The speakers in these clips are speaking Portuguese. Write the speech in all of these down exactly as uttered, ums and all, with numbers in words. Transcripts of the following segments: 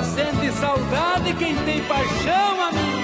Só sente saudade quem tem paixão, amigo.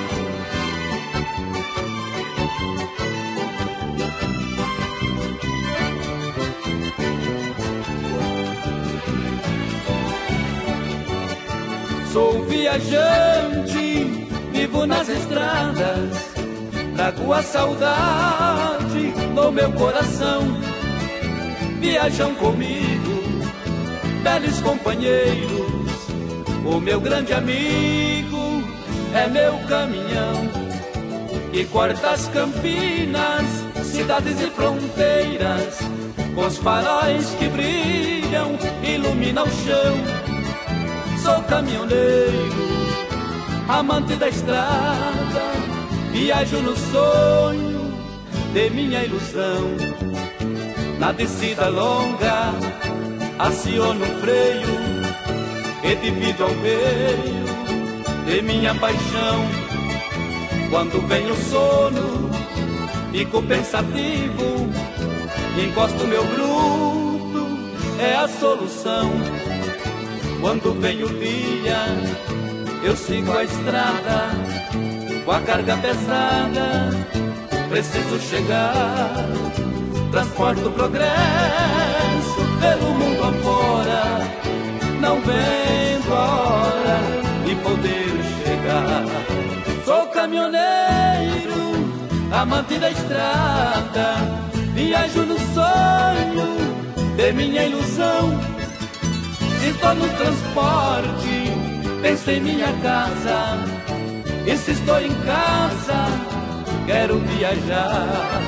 Sou viajante, vivo nas estradas, trago a saudade no meu coração. Viajam comigo, belos companheiros, o meu grande amigo é meu caminhão, que corta as campinas, cidades e fronteiras, com os faróis que brilham, ilumina o chão. Sou caminhoneiro, amante da estrada, viajo no sonho de minha ilusão. Na descida longa, aciono o freio e divido ao meio de minha paixão. Quando vem o sono, fico pensativo, encosto meu grupo, é a solução. Quando vem o dia, eu sigo a estrada, com a carga pesada, preciso chegar. Transporto o progresso pelo mundo afora, não vendo a hora de poder chegar. Sou caminhoneiro, amante da estrada, viajo no sonho de minha ilusão. Estou no transporte, penso em minha casa, e se estou em casa, quero viajar.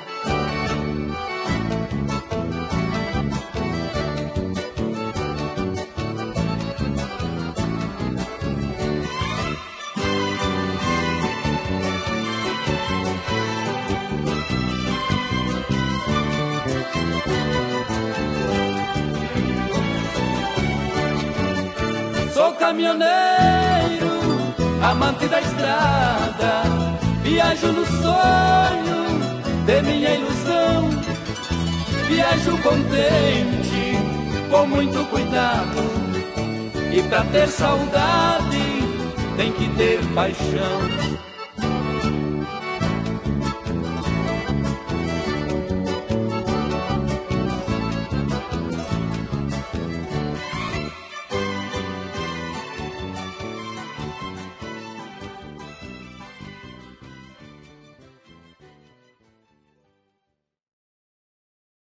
Sou caminhoneiro, amante da estrada, viajo no sonho de minha ilusão. Viajo contente, com muito cuidado, e pra ter saudade tem que ter paixão.